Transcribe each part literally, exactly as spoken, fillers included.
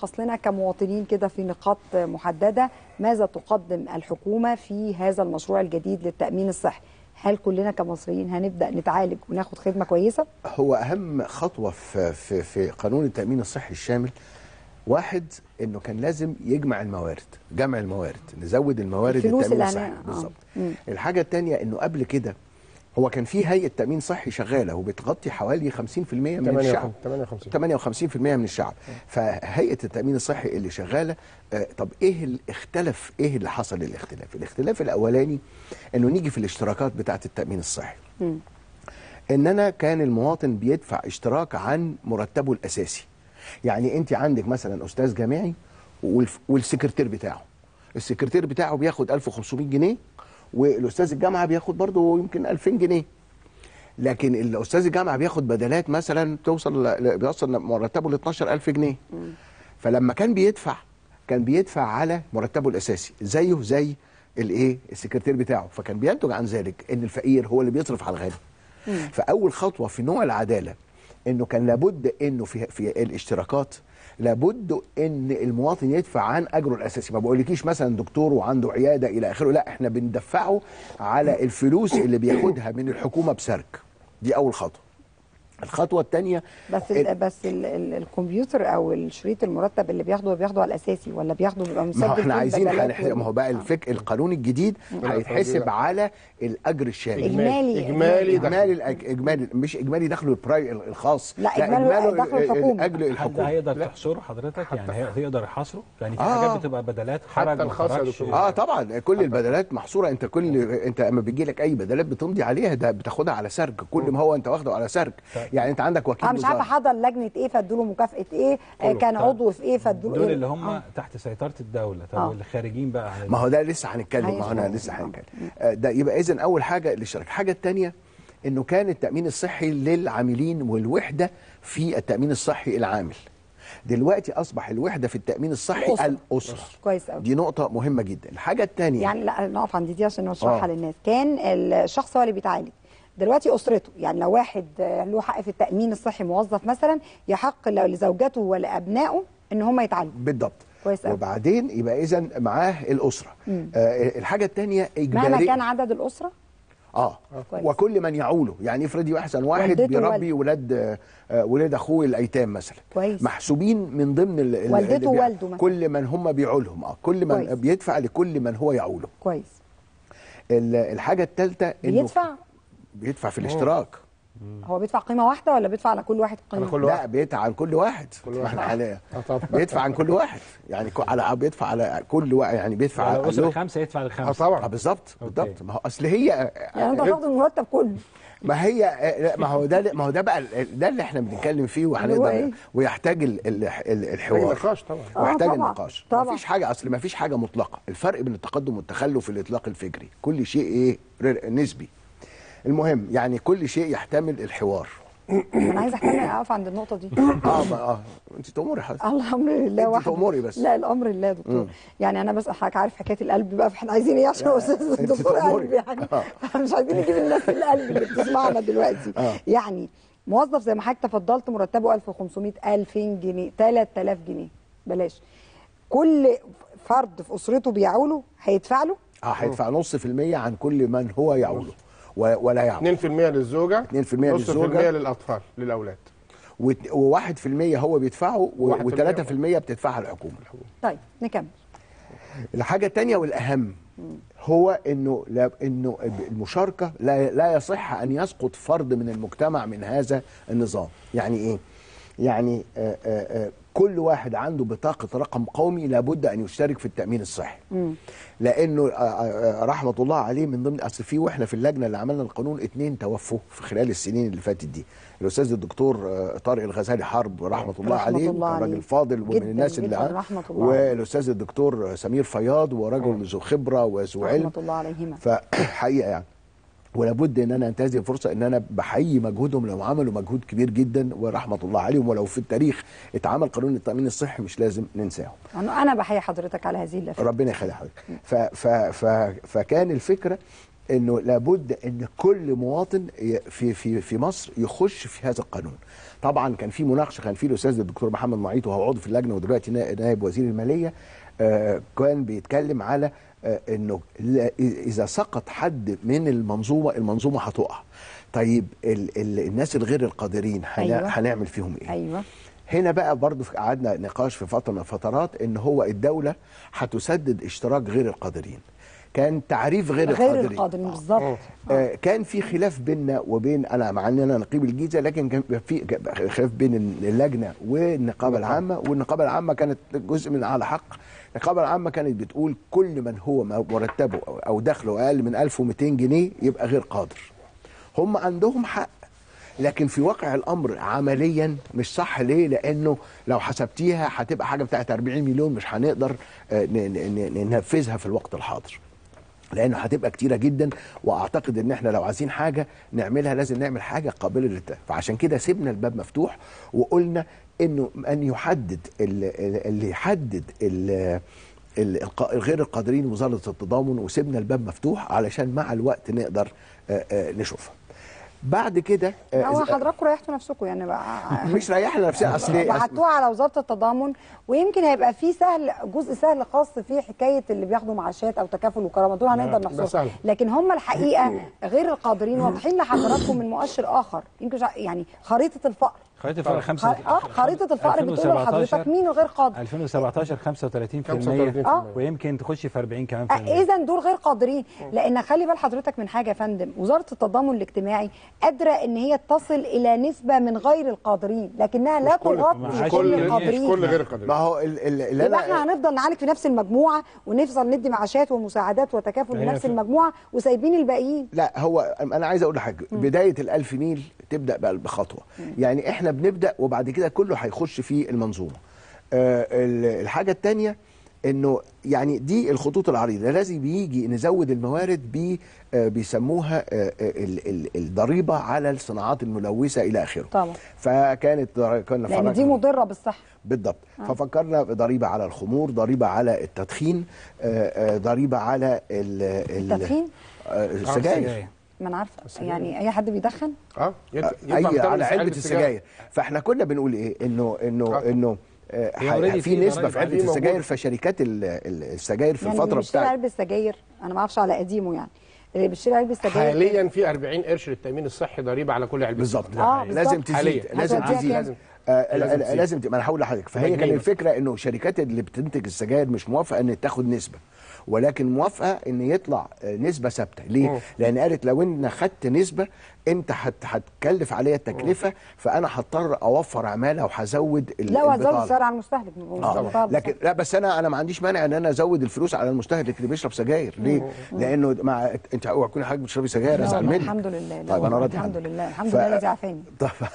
تلخص لنا كمواطنين كده في نقاط محدده ماذا تقدم الحكومه في هذا المشروع الجديد للتامين الصحي؟ هل كلنا كمصريين هنبدا نتعالج وناخد خدمه كويسه؟ هو اهم خطوه في في في قانون التامين الصحي الشامل، واحد انه كان لازم يجمع الموارد، جمع الموارد، نزود الموارد التامين الصحي بالظبط. الحاجه الثانيه انه قبل كده هو كان في هيئه تامين صحي شغاله وبتغطي حوالي خمسين في المية من الشعب، ثمانية وخمسين في المية من الشعب. فهيئه التامين الصحي اللي شغاله، آه طب ايه اللي اختلف؟ ايه اللي حصل الاختلاف؟ الاختلاف الاولاني انه نيجي في الاشتراكات بتاعه التامين الصحي. م. ان انا كان المواطن بيدفع اشتراك عن مرتبه الاساسي. يعني انت عندك مثلا استاذ جامعي والسكرتير بتاعه، السكرتير بتاعه بياخد ألف وخمسمائة جنيه، والاستاذ الجامعه بياخد برضه يمكن ألفين جنيه. لكن الاستاذ الجامعه بياخد بدلات مثلا توصل بيوصل مرتبه ل اتناشر ألف جنيه. فلما كان بيدفع كان بيدفع على مرتبه الاساسي زيه زي الايه السكرتير بتاعه، فكان بينتج عن ذلك ان الفقير هو اللي بيصرف على الغني. فاول خطوه في نوع العداله انه كان لابد انه في في الاشتراكات لابد ان المواطن يدفع عن اجره الاساسي. ما بقولكيش مثلا دكتور وعنده عياده الى اخره، لا، احنا بندفعه على الفلوس اللي بياخدها من الحكومه بسرك. دي اول خطوه. الخطوه الثانيه بس ال بس ال ال الكمبيوتر او الشريط المرتب اللي بياخده بياخده على الاساسي ولا بياخده بيبقى مسجل؟ ما هو احنا عايزين هنحسب. ما هو بقى الفك القانون الجديد هيتحسب على الاجر الشامل. اجمالي اجمالي اجمالي اجمالي مش اجمالي دخله الخاص، لا اجمالي دخله الحكومه. اجل الحكومه حد هيقدر تحصره حضرتك؟ يعني هيقدر يحصره؟ يعني في حاجات بتبقى بدلات خرج الخاص. اه طبعا كل البدلات محصوره. انت كل انت اما بيجي لك اي بدلات بتمضي عليها، ده بتاخدها على سرج. كل ما هو انت واخده على سرج. يعني انت عندك وكيل مش عارفه حضر لجنه ايه فادوا له مكافاه ايه، آه كان عضو في ايه فادوا له دول إيه؟ اللي هم آه. تحت سيطره الدوله. طب آه. اللي خارجين بقى عن ما هو ده لسه هنتكلم. ما هو انا لسه هنتكلم. آه ده يبقى اذا اول حاجه الاشتراك. الحاجه الثانيه انه كان التامين الصحي للعاملين والوحده في التامين الصحي العامل. دلوقتي اصبح الوحده في التامين الصحي الاسره, الأسرة. كويس قوي. دي نقطه مهمه جدا. الحاجه الثانيه يعني لا نقف عند دي عشان نشرحها آه. للناس. كان الشخص هو اللي بيتعالج، دلوقتي اسرته. يعني لو واحد له حق في التامين الصحي موظف مثلا، يحق لزوجته ولابنائه ان هم يتعالجوا. بالضبط. كويس قوي. وبعدين يبقى اذا معاه الاسره. آه الحاجه الثانيه اجباري مهما كان عدد الاسره. اه كويس. وكل من يعوله. يعني افرضي احسن واحد بيربي ولاد آه ولاد اخوه الايتام مثلا، كويس، محسوبين من ضمن والدته ووالده مثلا، كل من هم بيعولهم. اه كل من كويس. بيدفع لكل من هو يعوله. كويس. الحاجه الثالثه انه بيدفع بيدفع في الاشتراك. هو بيدفع قيمه واحده ولا بيدفع على كل واحد قيمه؟ كل لا بيدفع عن كل واحد. كل واحد عليه بيدفع عن كل واحد. يعني على بيدفع على كل واحد. يعني بيدفع على الاسره الخمسه يدفع للخمسه. اه طبعا. بالظبط بالظبط. ما هو اصل هي يعني انت هتاخد المرتب كله. ما هي ما هو ده ما هو ده بقى ده اللي احنا بنتكلم فيه وهنقدر إيه؟ ويحتاج الحوار النقاش طبعا. ويحتاج آه النقاش. ما فيش حاجه اصل ما فيش حاجه مطلقه. الفرق بين التقدم والتخلف في الاطلاق الفكري. كل شيء ايه نسبي. المهم يعني كل شيء يحتمل الحوار. انا عايزه احتمل اقف عند النقطه دي. اه اه انت تأمري حضرتك. الامر لله وحده. انت تأمري بس. لا الامر لله يا دكتور. مم. يعني انا بس حضرتك عارف حكايه القلب بقى، فاحنا عايزين ايه عشان استاذ الدكتور قلب يعني. آه. مش عايزين نجيب الناس في القلب اللي بتسمعنا دلوقتي. آه. يعني موظف زي ما حضرتك تفضلت مرتبه ألف وخمسمائة ألفين جنيه ثلاثة آلاف جنيه بلاش، كل فرد في اسرته بيعوله هيدفع له؟ اه هيدفع نص في المية عن كل من هو يعوله ولا يعمل. اتنين في المية للزوجه، اتنين في المية للزوجه، نص في المية للاطفال للاولاد، وواحد في المية هو بيدفعه وثلاثة في المية بتدفعها الحكومه. طيب نكمل. الحاجه الثانيه والاهم هو انه لا انه المشاركه لا لا يصح ان يسقط فرد من المجتمع من هذا النظام. يعني ايه؟ يعني آآ آآ كل واحد عنده بطاقه رقم قومي لابد ان يشترك في التامين الصحي. مم. لانه رحمه الله عليه من ضمن اصل في واحنا في اللجنه اللي عملنا القانون اثنين توفوا في خلال السنين اللي فاتت دي. الاستاذ الدكتور طارق الغزالي حرب رحمه الله رحمة عليه، الله راجل فاضل ومن الناس اللي والاستاذ الدكتور سمير فياض ورجل ذو خبره وذو علم رحمه الله عليهما. فحقيقه يعني ولابد ان انا انتهز الفرصه ان انا بحيي مجهودهم لو عملوا مجهود كبير جدا ورحمه الله عليهم. ولو في التاريخ اتعمل قانون التامين الصحي مش لازم ننساهم. انا بحيي حضرتك على هذه اللفته. ربنا يخلي حضرتك. ف ف ف فكان الفكره انه لابد ان كل مواطن في في في مصر يخش في هذا القانون. طبعا كان في مناقشه، كان في الاستاذ الدكتور محمد معيط وهو عضو في اللجنه ودلوقتي نائب وزير الماليه، آه كان بيتكلم على آه انه اذا سقط حد من المنظومه المنظومه هتقع. طيب ال ال الناس الغير القادرين هنعمل أيوة. فيهم ايه؟ ايوه هنا بقى برضو قعدنا نقاش في فتره من الفترات ان هو الدوله هتسدد اشتراك غير القادرين. كان تعريف غير, غير القادرين غير القادرين بالظبط. آه كان في خلاف بيننا وبين، انا مع ان انا نقيب الجيزه، لكن كان في خلاف بين اللجنه والنقابه العامه، والنقابه العامه كانت جزء من على حق. النقابه العامه كانت بتقول كل من هو مرتبه او دخله اقل من ألف ومئتين جنيه يبقى غير قادر. هم عندهم حق، لكن في واقع الامر عمليا مش صح. ليه؟ لانه لو حسبتيها هتبقى حاجه بتاعت أربعين مليون، مش هنقدر ننفذها في الوقت الحاضر، لانه هتبقى كتيره جدا. واعتقد ان احنا لو عايزين حاجه نعملها لازم نعمل حاجه قابله للتنفيذ. فعشان كده سيبنا الباب مفتوح وقلنا انه ان يحدد اللي يحدد غير القادرين وزاره التضامن، وسيبنا الباب مفتوح علشان مع الوقت نقدر نشوفها. بعد كده هو حضراتكم ريحتوا نفسكم يعني بقى مش ريحنا نفسنا، اصل بعتوها على وزاره التضامن، ويمكن هيبقى في سهل جزء سهل خاص في حكايه اللي بياخدوا معاشات او تكافل وكرامه، دول هنقدر نحصرهم. لكن هم الحقيقه غير القادرين واضحين لحضراتكم من مؤشر اخر، يمكن يعني خريطه الفقر. خريطه الفقر خمسة اه خريطه الفقر بتقول لحضرتك مين غير قادر. ألفين وسبعتاشر خمسة وثلاثين بالمية اه ويمكن تخش في أربعين كمان في المية. اذا دول غير قادرين، لان خلي بال حضرتك من حاجه يا فندم، وزاره التضامن الاجتماعي قادره ان هي تصل الى نسبه من غير القادرين، لكنها لا تغطي كل القادرين. كل غير القادرين. ما هو اللي يبقى احنا هنفضل نعالج في نفس المجموعه ونفضل ندي معاشات ومساعدات وتكافل لنفس المجموعه وسايبين الباقيين. لا، هو انا عايز اقول لحاجه، بدايه الألف ميل تبدا بقى بخطوه. يعني احنا بنبدا وبعد كده كله هيخش في المنظومه. آه الحاجه الثانيه انه يعني دي الخطوط العريضه لازم بيجي نزود الموارد ب آه بيسموها آه الضريبه على الصناعات الملوثه الى اخره. طبعا. فكانت كنا لان دي مضره بالصحه. بالضبط. آه. ففكرنا بضريبه على الخمور، ضريبه على التدخين، آه ضريبه على التدخين، آه السجاير. ما انا عارفه يعني اي حد بيدخن اه اي على علبه السجاير. فاحنا كنا بنقول ايه، انه انه آه. انه آه في نسبه في علبه السجاير، فشركات السجاير في يعني الفتره بتاعت يعني علبه السجاير انا ما اعرفش على قديمه، يعني اللي بيشتري علبه السجاير حاليا في أربعين قرش للتامين الصحي ضريبه على كل علبه. بالظبط. آه لازم تزيد، لازم تزيد، لازم آه لازم, لازم ما انا هقول لحضرتك. فهي كان الفكره انه الشركات اللي بتنتج السجاير مش موافقه ان تاخد نسبه، ولكن موافقه ان يطلع نسبه ثابته. ليه؟ أوه. لان قالت لو ان خدت نسبه انت هتكلف عليا التكلفه، أوه. فانا هضطر اوفر عماله وهزود لا وهزود السعر على المستهلك. آه. لكن لا بس انا انا ما عنديش مانع ان انا ازود الفلوس على المستهلك اللي بيشرب سجاير. ليه؟ أوه. لانه مع انت اوعى تكوني حضرتك بتشربي سجاير ازعل منك. الحمد لله. طيب انا راضي الحمد لله الحمد ف... لله الذي عافاني.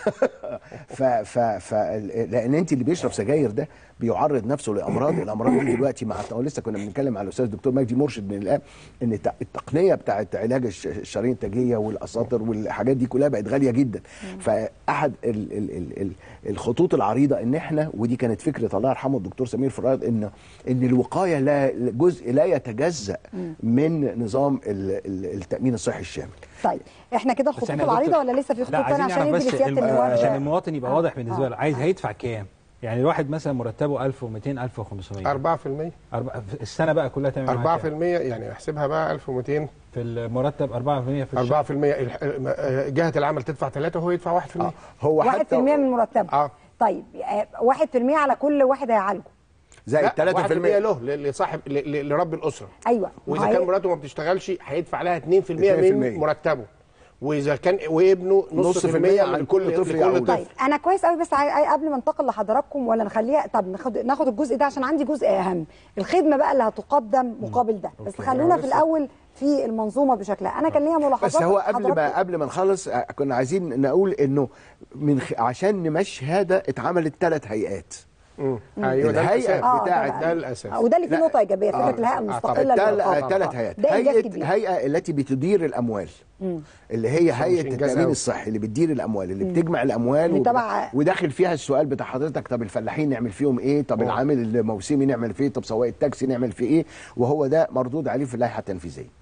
ف ف ف لان انت اللي بيشرب سجاير ده بيعرض نفسه لامراض. الامراض دي دلوقتي مع لسه كنا بنتكلم على الاستاذ الدكتور مجدي مرشد من الان ان التقنيه بتاعه علاج الشرايين التاجيه والاساطر والحاجات دي كلها بقت غاليه جدا. فاحد ال ال ال ال الخطوط العريضه ان احنا، ودي كانت فكره الله يرحمه الدكتور سمير فراد، ان ان الوقايه لا جزء لا يتجزا من نظام التامين الصحي الشامل. طيب احنا كده الخطوط العريضه ولا لسه في خطوط ثانيه عشان ندي لسياده المواطن؟ عشان المواطن يبقى واضح بالنسبه آه. له عايز هيدفع كام؟ يعني الواحد مثلا مرتبه ألف ومئتين ألف وخمسمية أربعة في المية السنه بقى كلها تعمل أربعة في المية يعني احسبها بقى ألف ومئتين في المرتب، أربعة في المية في الشهر. أربعة في المية جهه العمل تدفع ثلاثة وهو يدفع واحد في المية. آه. هو واحد في المية من مرتبه. اه طيب واحد في المية على كل واحد هيعالجه زي ثلاثة في المية له لصاحب لرب الاسره. ايوه. واذا كان مراته ما بتشتغلش هيدفع لها اتنين في المية من مرتبه، واذا كان وابنه نص في المية عن كل طفل. كل طيب انا كويس قوي، بس قبل ما ننتقل لحضراتكم ولا نخليها، طب ناخد ناخد الجزء ده عشان عندي جزء اهم، الخدمه بقى اللي هتقدم مقابل ده. بس خلونا في الاول في المنظومه بشكلها. انا كان ليا ملاحظات. بس هو قبل ما قبل ما نخلص كنا عايزين نقول انه من خ... عشان نمشي هذا اتعملت ثلاث هيئات. امم ايوه ده الهيئه بتاعه ده الاساس، وده اللي فيه نقطه ايجابيه، فكره الهيئه المستقله للرقابه. ثلاث هيئات. هيئه هيئه التي بتدير الاموال، مم. اللي هي هيئه التامين الصحي اللي بتدير الاموال، اللي مم. بتجمع الاموال وب... وداخل فيها السؤال بتاع حضرتك، طب الفلاحين نعمل فيهم ايه؟ طب أوه. العامل الموسمي نعمل فيه ايه؟ طب سواق التاكسي نعمل فيه ايه؟ وهو ده مردود عليه في اللائحه التنفيذيه.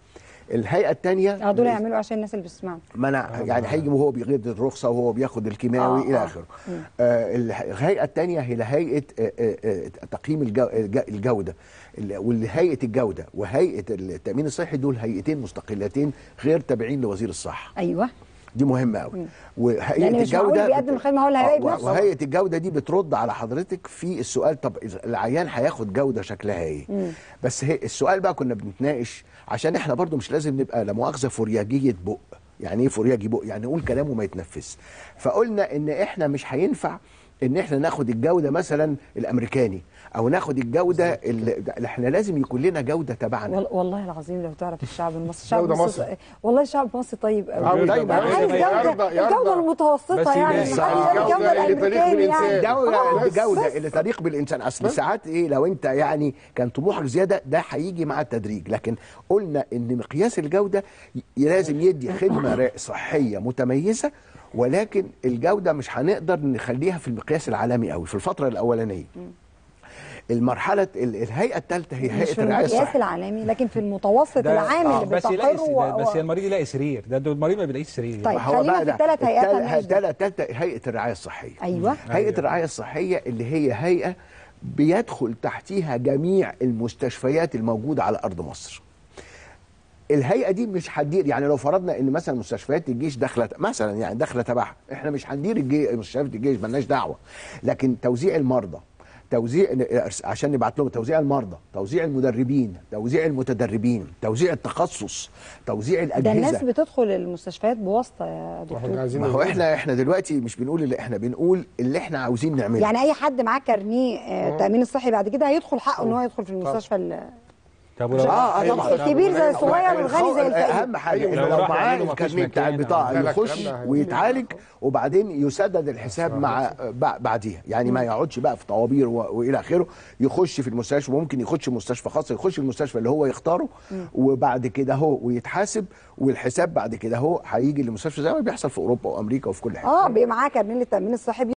الهيئه الثانيه اه دول يعملوا عشان الناس اللي بتسمعوا. ما انا يعني هيجي وهو بيغير الرخصه وهو بياخد الكيماوي آه الى آه. اخره. آه الهيئه الثانيه هي هيئه آه آه تقييم الجو الجوده، والهيئه الجوده وهيئه التامين الصحي، دول هيئتين مستقلتين غير تابعين لوزير الصحه. ايوه دي مهمه قوي. وهيئه يعني الجوده بيقدم الخدمه هو اللي هيراقب نفسه. وهيئه الجوده دي بترد على حضرتك في السؤال، طب العيان هياخد جوده شكلها ايه؟ مم. بس هي السؤال بقى كنا بنتناقش عشان احنا برضو مش لازم نبقى لا مؤاخذه فورياجيه بق. يعني ايه فورياجي بق؟ يعني نقول كلامه ما يتنفذ. فقلنا ان احنا مش هينفع ان احنا ناخد الجوده مثلا الامريكاني او ناخد الجوده اللي احنا لازم يكون لنا جوده تبعنا. والله العظيم لو تعرف الشعب المصري، الشعب المصري والله الشعب المصري طيب قوي. طيب عايز جوده الجوده المتوسطه يعني، مش الجوده الامريكاني يعني. الجوده الجوده اللي تليق بالانسان. اصل ساعات ايه لو انت يعني كان طموحك زياده ده هيجي مع التدريج، لكن قلنا ان مقياس الجوده لازم يدي خدمه صحيه متميزه، ولكن الجوده مش هنقدر نخليها في المقياس العالمي قوي في الفتره الاولانيه. المرحله الهيئه الثالثه هي هيئه الرعايه الصحيه. مش في المقياس العالمي لكن في المتوسط العام آه اللي بتقره. و... بس المريض يلاقي سرير، ده المريض ما بيلاقيش سرير. طيب خلينا في الثلاث هيئات. الثالثه هيئه الرعايه الصحيه. ايوه هيئه الرعايه الصحيه اللي هي هيئه بيدخل تحتيها جميع المستشفيات الموجوده على ارض مصر. الهيئه دي مش هتدير، يعني لو فرضنا ان مثلا مستشفيات الجيش داخله مثلا يعني داخله تبعها، احنا مش هندير الجيش مستشفيات الجيش مالناش دعوه، لكن توزيع المرضى، توزيع عشان نبعت لهم توزيع المرضى، توزيع المدربين، توزيع المتدربين، توزيع التخصص، توزيع الاجهزه. ده الناس بتدخل المستشفيات بواسطه يا دكتور. ما هو احنا احنا دلوقتي مش بنقول اللي احنا بنقول اللي احنا عاوزين نعمله. يعني اي حد معاه كارنيه التامين الصحي بعد كده هيدخل حقه ان هو يدخل في المستشفى. طب ولو اه اه طبعا الكبير زي الصغير والغني زي الفقير. اهم حاجه انه لو معاه الكارنيه بتاع البطاقه يخش ويتعالج وبعدين يسدد الحساب مع بعديها، يعني ما يقعدش بقى في طوابير والى اخره، يخش في المستشفى، ممكن يخش مستشفى خاص، يخش المستشفى اللي هو يختاره وبعد كده هو ويتحاسب، والحساب بعد كده هو هيجي للمستشفى زي ما بيحصل في اوروبا وامريكا وفي كل حته. اه بيبقى معاه كارنيه التامين الصحي.